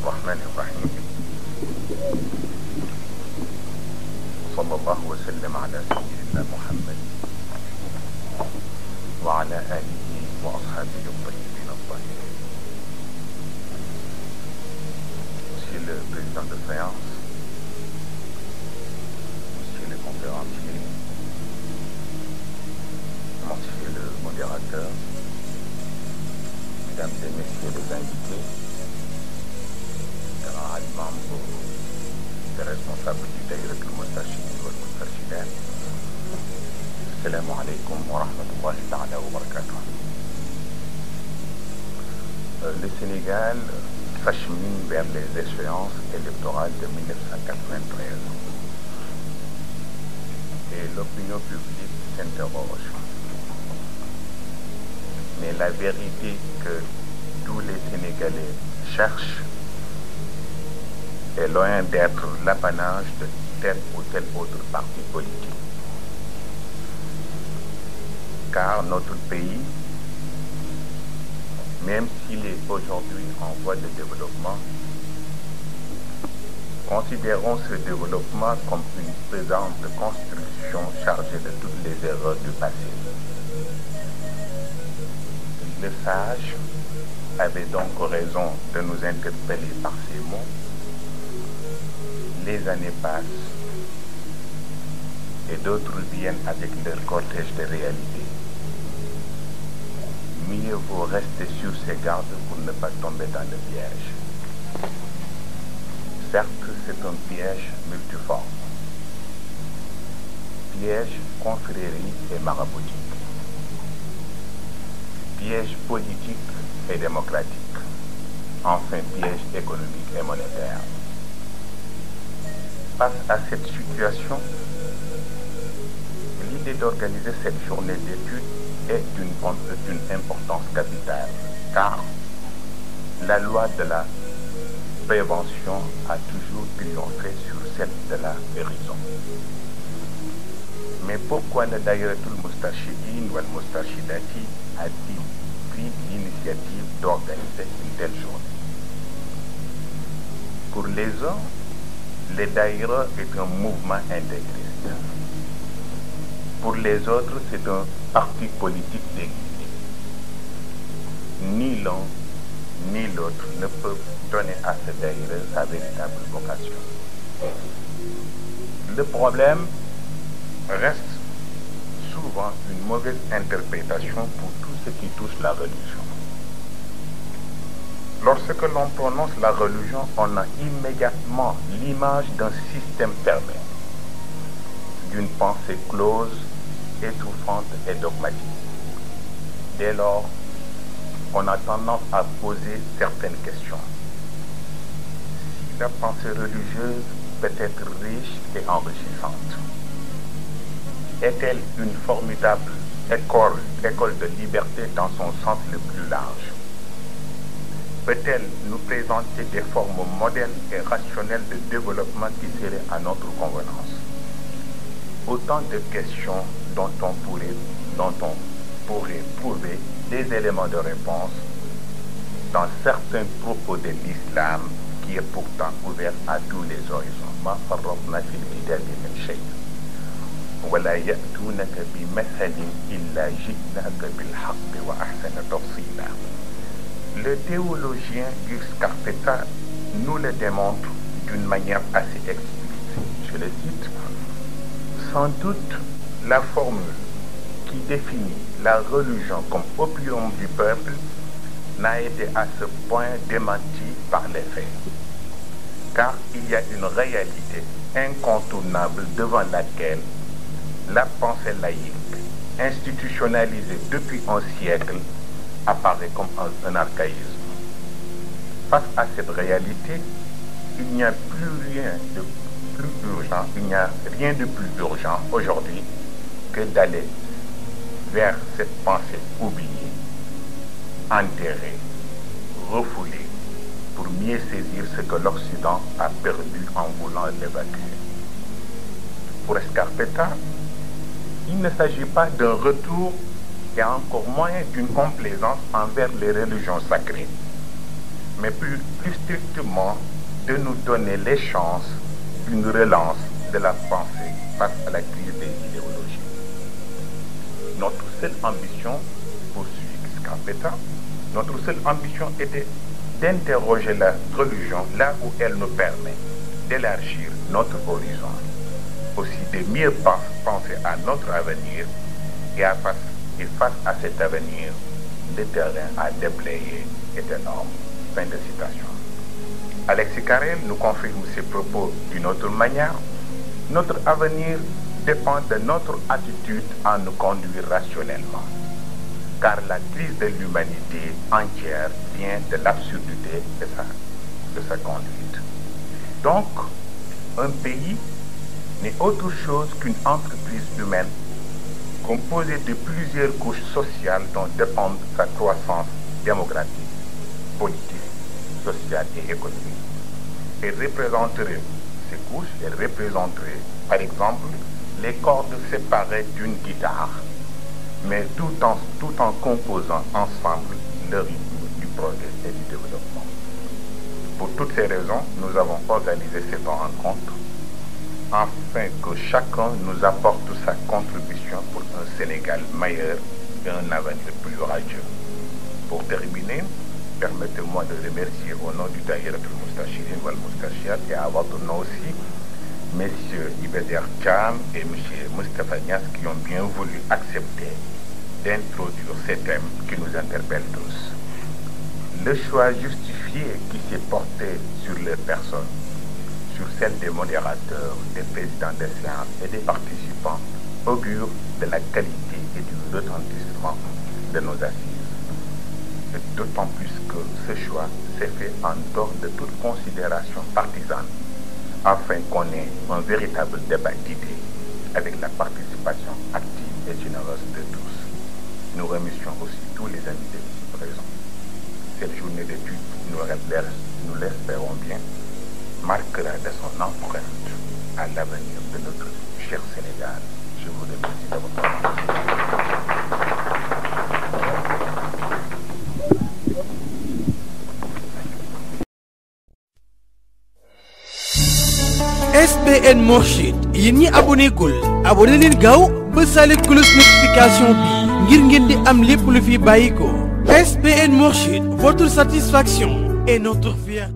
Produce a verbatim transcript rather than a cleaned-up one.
الرحمن الرحيم صلى الله وسلم على سيدنا محمد وعلى آله وأصحابه الطيبين الطاهرين. Monsieur le Président de séance, Monsieur le conférencier, Monsieur le modérateur, Mesdames et Messieurs les invités, grands membres des responsables du Daïrat al-Moustarchidine wal Moustarchidat, Assalamu alaikum wa rahmatullahi ta'ala wa barakatuh. Le Sénégal s'achemine vers les échéances électorales de mille neuf cent quatre-vingt-treize et l'opinion publique s'interroge. Mais la vérité que tous les Sénégalais cherchent est loin d'être l'apanage de tel ou tel autre parti politique. Car notre pays, même s'il est aujourd'hui en voie de développement, considérons ce développement comme une pesante construction chargée de toutes les erreurs du passé. Le sage avait donc raison de nous interpeller par ces mots. Les années passent et d'autres viennent avec leur cortège de réalité. Mieux vaut rester sur ses gardes pour ne pas tomber dans le piège. Certes, c'est un piège multiforme. Piège confrérie et maraboutique. Piège politique et démocratique. Enfin, piège économique et monétaire. Face à cette situation, l'idée d'organiser cette journée d'études est d'une importance capitale, car la loi de la prévention a toujours triomphé sur celle de la guérison. Mais pourquoi le Daïrat al-Moustarchidine wal Moustarchidati a-t-il pris l'initiative d'organiser une telle journée? Pour les uns, le Daïra est un mouvement intégriste. Pour les autres, c'est un parti politique déguisé. Ni l'un ni l'autre ne peuvent donner à ce Daïra sa véritable vocation. Le problème reste souvent une mauvaise interprétation pour tout ce qui touche la religion. Lorsque l'on prononce la religion, on a immédiatement l'image d'un système fermé, d'une pensée close, étouffante et dogmatique. Dès lors, on a tendance à poser certaines questions. Si la pensée religieuse peut être riche et enrichissante, est-elle une formidable école, école de liberté dans son sens le plus large? Peut-elle nous présenter des formes modernes et rationnelles de développement qui seraient à notre convenance? Autant de questions dont on pourrait, dont on pourrait trouver des éléments de réponse dans certains propos de l'islam qui est pourtant ouvert à tous les horizons. Ma farratna fil kitabi min shay. ولا يأتونك بمثل إلا جئناك بالحق وأحسن تفصيلا. Le théologien Gil Scarpetta nous le démontre d'une manière assez explicite. Je le cite. Sans doute, la formule qui définit la religion comme opium du peuple n'a été à ce point démentie par les faits. Car il y a une réalité incontournable devant laquelle la pensée laïque, institutionnalisée depuis un siècle, apparaît comme un, un archaïsme. Face à cette réalité, il n'y a plus rien de plus urgent, il n'y a rien de plus urgent aujourd'hui que d'aller vers cette pensée oubliée, enterrée, refoulée, pour mieux saisir ce que l'Occident a perdu en voulant l'évacuer. Pour Scarpetta, il ne s'agit pas d'un retour et encore moins d'une complaisance envers les religions sacrées, mais plus, plus strictement de nous donner les chances d'une relance de la pensée face à la crise des idéologies. Notre seule ambition, poursuit Scarpetta, notre seule ambition était d'interroger la religion là où elle nous permet d'élargir notre horizon, aussi de mieux penser à notre avenir et, à face, et face à cet avenir, le terrain à déblayer est énorme. Fin de citation. Alexis Carrel nous confirme ses propos d'une autre manière. Notre avenir dépend de notre attitude à nous conduire rationnellement, car la crise de l'humanité entière vient de l'absurdité de sa, de sa conduite. Donc, un pays n'est autre chose qu'une entreprise humaine composée de plusieurs couches sociales dont dépendent sa croissance démographique, politique, sociale et économique. Elle représenterait ces couches, elle représenterait, par exemple, les cordes séparées d'une guitare, mais tout en, tout en composant ensemble le rythme du progrès et du développement. Pour toutes ces raisons, nous avons organisé cette rencontre afin que chacun nous apporte sa contribution pour un Sénégal meilleur et un avenir plus radieux. Pour terminer, permettez-moi de remercier au nom du Dahiratul Moustarchidine wal Moustarchiat et à votre nom aussi, messieurs Ibader Cham et monsieur Moustapha Niass qui ont bien voulu accepter d'introduire ces thèmes qui nous interpellent tous. Le choix justifié qui s'est porté sur les personnes, sur celle des modérateurs, des présidents des séances et des participants augure de la qualité et du retentissement de nos assises. D'autant plus que ce choix s'est fait en dehors de toute considération partisane, afin qu'on ait un véritable débat d'idées avec la participation active et généreuse de tous. Nous remercions aussi tous les invités ici présents. Cette journée d'études, nous, nous l'espérons bien, marquera de son empreinte à l'avenir de notre cher Sénégal. Je vous remercie de votre attention. S B N Mourchid yéen ñi abonné gul abonné leen gaaw ba sale cloche notification bi ngir ngeen di am lépp lu fi bàyyi ko. S B N Mourchid, votre satisfaction est notre fierté.